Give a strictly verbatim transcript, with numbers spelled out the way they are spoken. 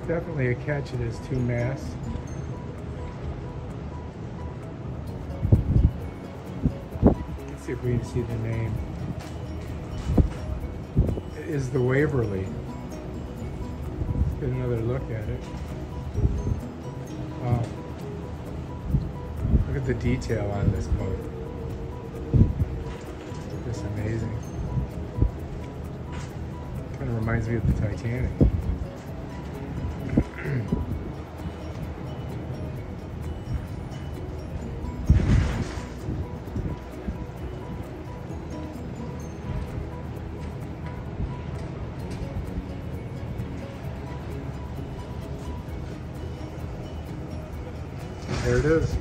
Definitely a catch. It has two masts. Let's see if we can see the name. It is the Waverly. Let's get another look at it. Wow. Look at the detail on this boat. Just amazing. Kind of reminds me of the Titanic. There it is.